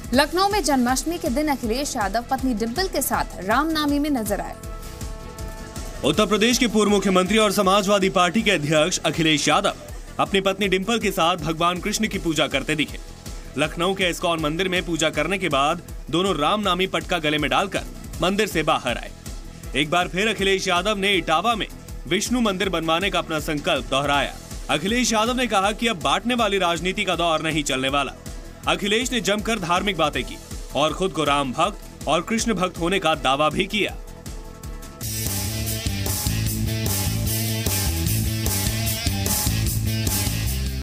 लखनऊ में जन्माष्टमी के दिन अखिलेश यादव पत्नी डिंपल के साथ रामनवमी में नजर आए। उत्तर प्रदेश के पूर्व मुख्यमंत्री और समाजवादी पार्टी के अध्यक्ष अखिलेश यादव अपनी पत्नी डिंपल के साथ भगवान कृष्ण की पूजा करते दिखे। लखनऊ के इस्कॉन मंदिर में पूजा करने के बाद दोनों रामनामी पटका गले में डालकर मंदिर से बाहर आए। एक बार फिर अखिलेश यादव ने इटावा में विष्णु मंदिर बनवाने का अपना संकल्प दोहराया। अखिलेश यादव ने कहा कि अब बांटने वाली राजनीति का दौर नहीं चलने वाला। अखिलेश ने जमकर धार्मिक बातें की और खुद को राम भक्त और कृष्ण भक्त होने का दावा भी किया।